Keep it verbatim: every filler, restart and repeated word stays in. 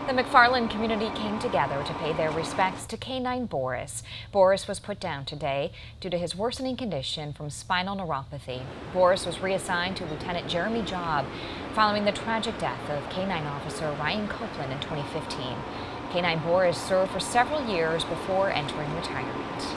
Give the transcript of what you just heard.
The McFarland community came together to pay their respects to K nine Boris. Boris was put down today due to his worsening condition from spinal neuropathy. Boris was reassigned to Lieutenant Jeremy Job following the tragic death of K nine officer Ryan Copeland in twenty fifteen. K nine Boris served for several years before entering retirement.